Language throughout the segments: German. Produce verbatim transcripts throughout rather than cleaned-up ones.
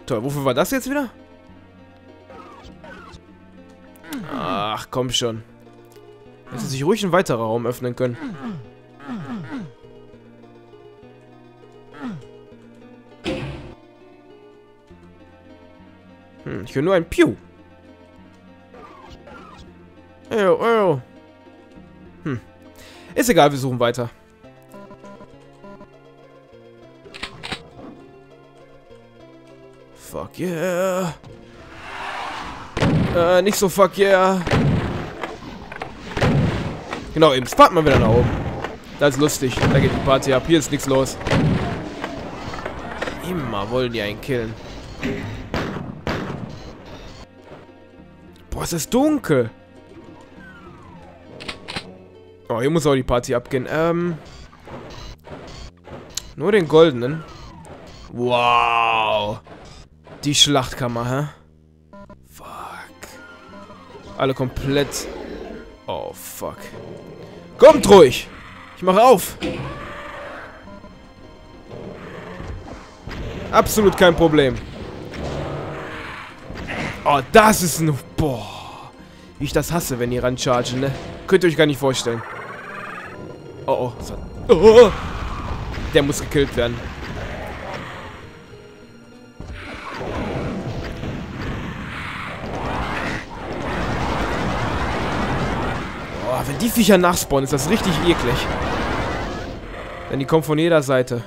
Toll, wofür war das jetzt wieder? Ach, komm schon. Hätte sich ruhig ein weiterer Raum öffnen können. Hm, ich höre nur ein Piu. Oh, oh. Hm. Ist egal, wir suchen weiter. Fuck yeah. Äh, nicht so fuck yeah. Genau, eben. Fahrt mal wieder nach oben. Das ist lustig. Da geht die Party ab. Hier ist nichts los. Immer wollen die einen killen. Boah, es ist dunkel. Oh, hier muss auch die Party abgehen. Ähm. Nur den goldenen. Wow. Die Schlachtkammer, hä? Fuck. Alle komplett. Oh, fuck. Kommt ruhig. Ich mache auf. Absolut kein Problem. Oh, das ist ein... Boah. Wie ich das hasse, wenn die ranchargen, ne? Könnt ihr euch gar nicht vorstellen. Oh, oh. Oh. Der muss gekillt werden. Oh, wenn die Viecher nachspawnen, ist das richtig eklig. Denn die kommen von jeder Seite.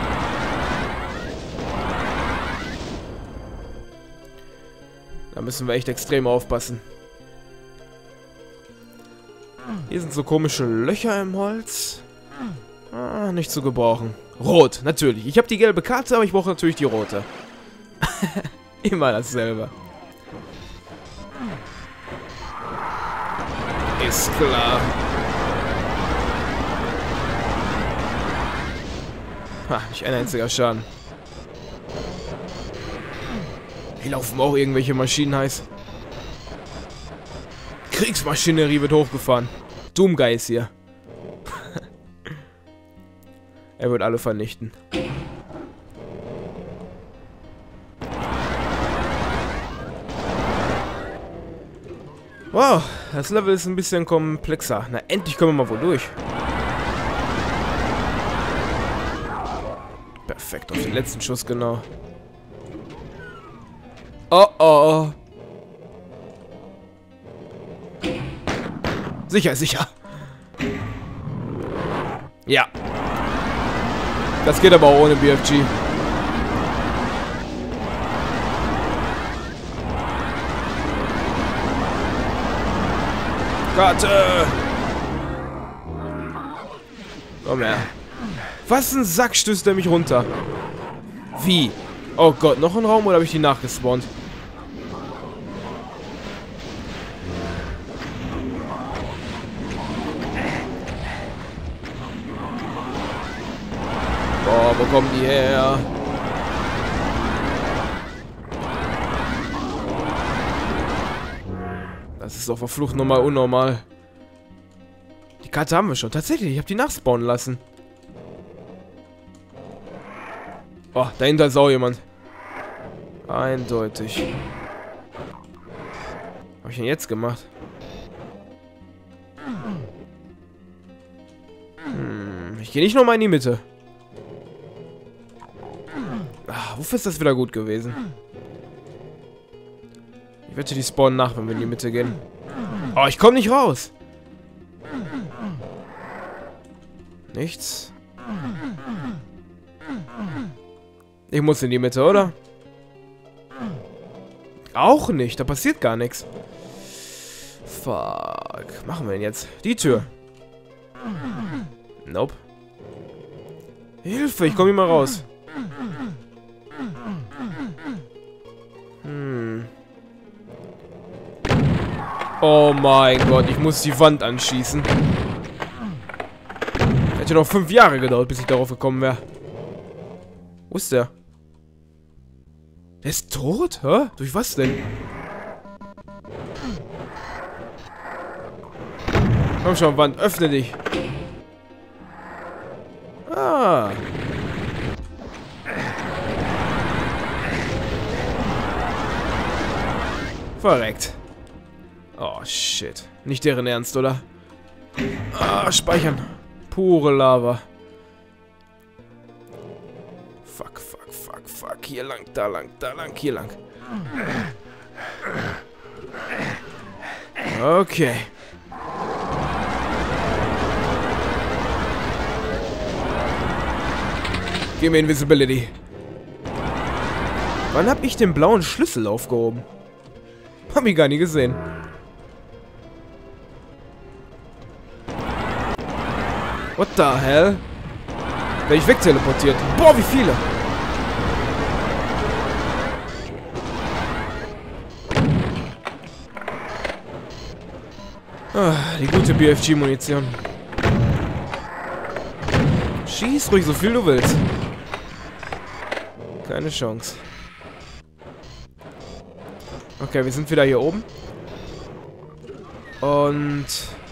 Da müssen wir echt extrem aufpassen. Hier sind so komische Löcher im Holz. Ah, nicht zu gebrauchen. Rot, natürlich. Ich habe die gelbe Karte, aber ich brauche natürlich die rote. Immer dasselbe. Ist klar. Ha, nicht ein einziger Schaden. Hier laufen auch irgendwelche Maschinen heiß. Kriegsmaschinerie wird hochgefahren. Doomguy ist hier. Er wird alle vernichten. Wow, das Level ist ein bisschen komplexer. Na, endlich kommen wir mal wohl durch. Perfekt, auf den letzten Schuss genau. Oh oh. Sicher, sicher. Ja. Das geht aber auch ohne B F G. Karte! Komm her. Was ein Sack stößt er mich runter. Wie? Oh Gott, noch ein Raum oder habe ich die nachgespawnt? Boah, wo kommen die her? Das ist doch verflucht nochmal unnormal. Die Karte haben wir schon. Tatsächlich, ich habe die nachspawnen lassen. Oh, dahinter ist auch jemand. Eindeutig. Was habe ich denn jetzt gemacht? Hm, ich gehe nicht nochmal in die Mitte. Ach, wofür ist das wieder gut gewesen? Ich wette, die spawnen nach, wenn wir in die Mitte gehen. Oh, ich komme nicht raus. Nichts. Ich muss in die Mitte, oder? Auch nicht, da passiert gar nichts. Fuck. Machen wir denn jetzt? Die Tür. Nope. Hilfe, ich komme hier mal raus. Hm. Oh mein Gott, ich muss die Wand anschießen. Hätte noch fünf Jahre gedauert, bis ich darauf gekommen wäre. Wo ist der? Der ist tot? Hä? Durch was denn? Komm schon, Wand, öffne dich. Ah. Verreckt. Oh, shit. Nicht deren Ernst, oder? Ah, speichern. Pure Lava. Fuck, fuck, fuck, fuck. Hier lang, da lang, da lang, hier lang. Okay. Gib mir Invisibility. Wann hab ich den blauen Schlüssel aufgehoben? Hab ich gar nie gesehen. What the hell? Werde ich wegteleportiert? Boah, wie viele! Ah, die gute B F G-Munition. Schieß ruhig so viel du willst. Keine Chance. Okay, wir sind wieder hier oben. Und...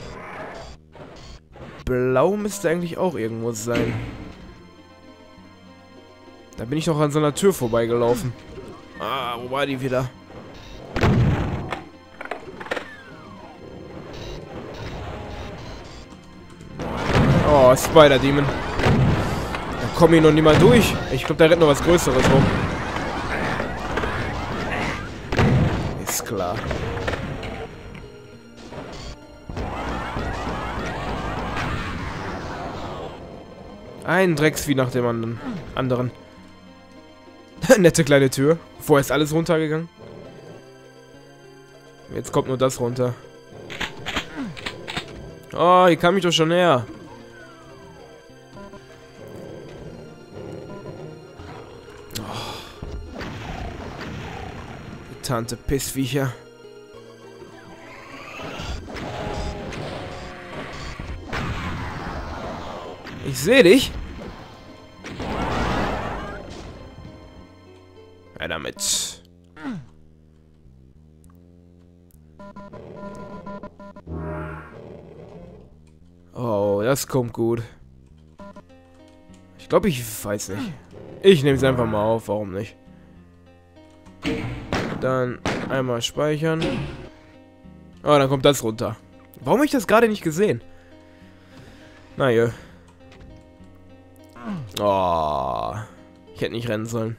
Blau müsste eigentlich auch irgendwo sein. Da bin ich noch an so einer Tür vorbeigelaufen. Ah, wo war die wieder? Oh, Spider-Demon. Da komme ich noch nicht mal durch. Ich glaube, da rennt noch was Größeres rum. Ist klar. Ein Drecksvieh nach dem anderen. anderen. Nette kleine Tür. Vorher ist alles runtergegangen. Jetzt kommt nur das runter. Oh, hier kam ich doch schon her. Oh. Tante Pissviecher. Ich sehe dich. Ja, damit. Oh, das kommt gut. Ich glaube, ich weiß nicht. Ich nehme es einfach mal auf, warum nicht? Dann einmal speichern. Oh, dann kommt das runter. Warum habe ich das gerade nicht gesehen? Na ja. Oh, ich hätte nicht rennen sollen.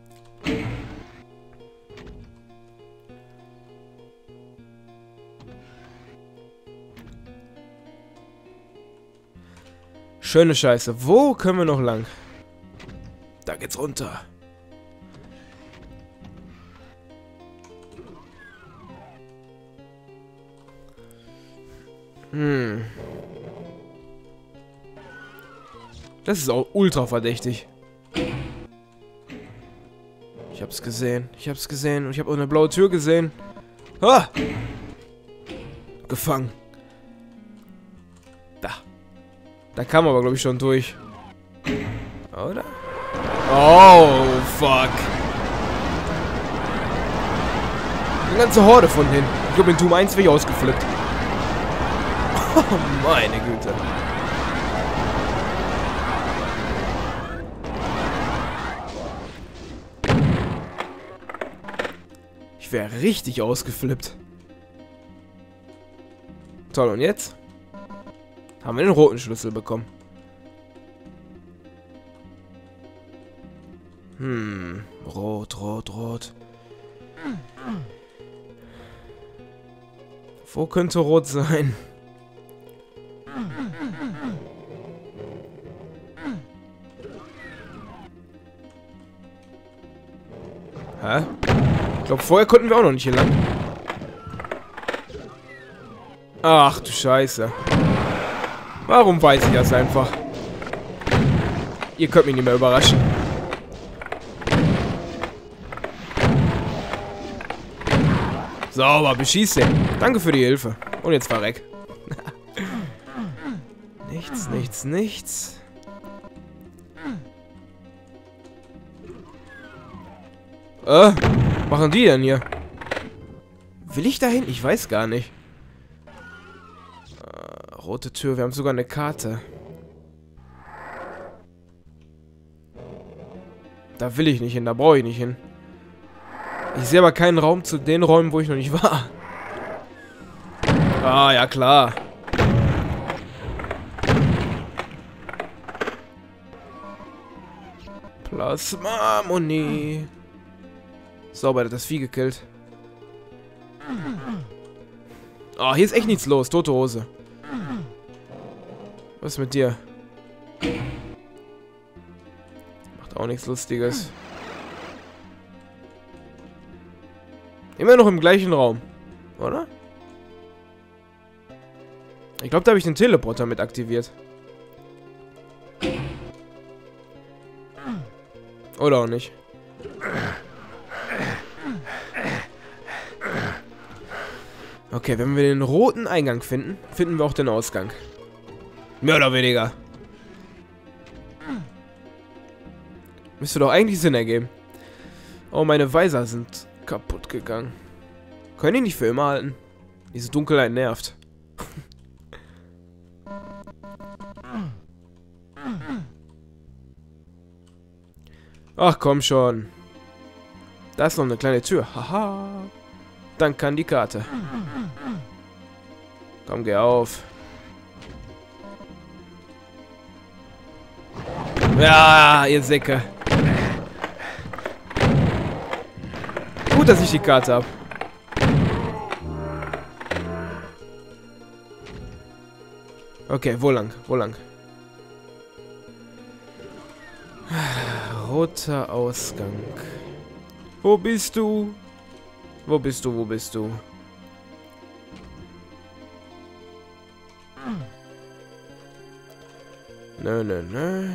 Schöne Scheiße. Wo können wir noch lang? Da geht's runter. Hm. Das ist auch ultra verdächtig. Ich hab's gesehen. Ich hab's gesehen. Und ich habe auch eine blaue Tür gesehen. Ah! Gefangen. Da. Da kam aber, glaube ich, schon durch. Oder? Oh, fuck. Eine ganze Horde von denen. Ich glaube, in Doom eins wäre ich ausgeflippt. Oh, meine Güte. Ich wäre richtig ausgeflippt. Toll, und jetzt? Haben wir den roten Schlüssel bekommen. Hm, rot, rot, rot. Wo könnte rot sein? Hä? Ich glaube, vorher konnten wir auch noch nicht hier lang. Ach du Scheiße. Warum weiß ich das einfach? Ihr könnt mich nicht mehr überraschen. Sauber, beschieß den. Danke für die Hilfe. Und jetzt verreck. Nichts, nichts, nichts. Äh, was machen die denn hier? Will ich dahin? Ich weiß gar nicht. Äh, rote Tür, wir haben sogar eine Karte. Da will ich nicht hin, da brauche ich nicht hin. Ich sehe aber keinen Raum zu den Räumen, wo ich noch nicht war. Ah, ja klar. Plasma-Muni. Sauber, der hat das Vieh gekillt. Oh, hier ist echt nichts los. Tote Hose. Was ist mit dir? Macht auch nichts Lustiges. Immer noch im gleichen Raum. Oder? Ich glaube, da habe ich den Teleporter mit aktiviert. Oder auch nicht. Okay, wenn wir den roten Eingang finden, finden wir auch den Ausgang. Mehr oder weniger. Müsste doch eigentlich Sinn ergeben. Oh, meine Weiser sind kaputt gegangen. Können die nicht für immer halten? Diese Dunkelheit nervt. Ach, komm schon. Da ist noch eine kleine Tür. Haha. Danke an die Karte. Komm, geh auf. Ja, ihr Säcke. Gut, dass ich die Karte habe. Okay, wo lang? Wo lang? Roter Ausgang. Wo bist du? Wo bist du? Wo bist du? Nö, nö, nö.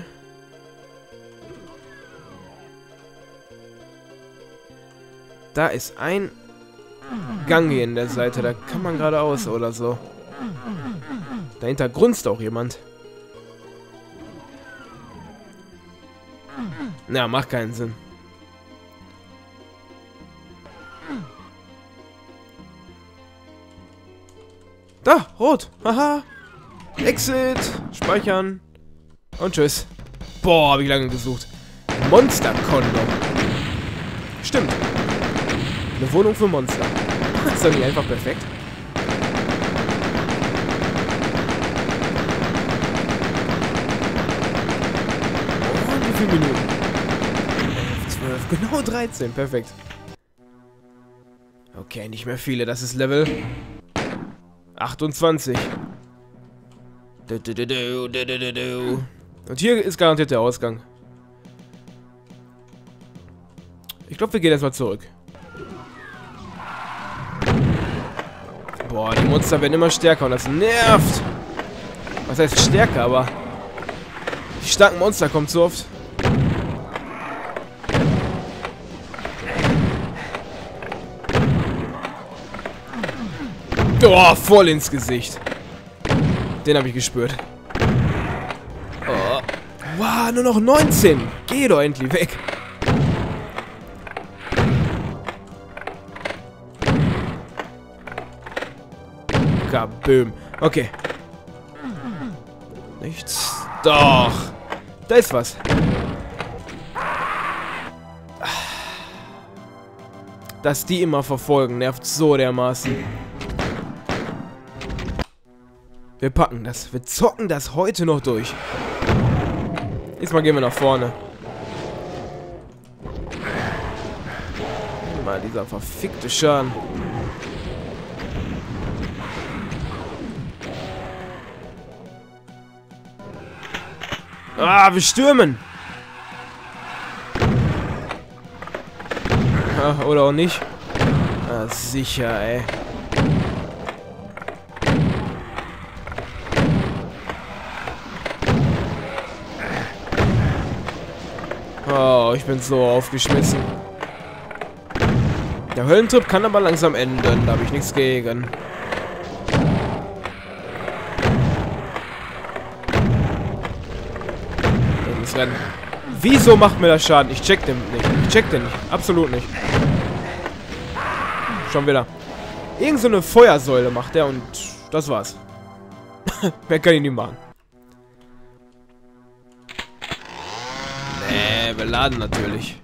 Da ist ein Gang hier in der Seite. Da kann man geradeaus oder so. Dahinter grunzt auch jemand. Na, macht keinen Sinn. Da, rot. Haha. Exit. Speichern. Und tschüss. Boah, hab ich lange gesucht. Monster-Kondom. Stimmt. Eine Wohnung für Monster. Das ist doch nicht einfach perfekt. Oh, wie viele Minuten? elf, zwölf, genau dreizehn. Perfekt. Okay, nicht mehr viele. Das ist Level achtundzwanzig. Und hier ist garantiert der Ausgang. Ich glaube, wir gehen erstmal zurück. Boah, die Monster werden immer stärker und das nervt. Was heißt stärker, aber die starken Monster kommen zu oft. Oh, voll ins Gesicht. Den habe ich gespürt. Oh. Wow, nur noch neunzehn. Geh doch endlich weg. Kaböhm. Okay. Nichts. Doch. Da ist was. Dass die immer verfolgen, nervt so dermaßen. Wir packen das. Wir zocken das heute noch durch. Diesmal gehen wir nach vorne. Mal dieser verfickte Schaden. Ah, wir stürmen. Ah, oder auch nicht. Ah, sicher, ey. Oh, ich bin so aufgeschmissen. Der Höllentrip kann aber langsam enden. Da habe ich nichts gegen. Das Rennen. Wieso macht mir das Schaden? Ich check den nicht. Ich check den nicht. Absolut nicht. Schon wieder. Irgend so eine Feuersäule macht er und das war's. Wer kann ihn nicht machen? Nee, wir laden natürlich.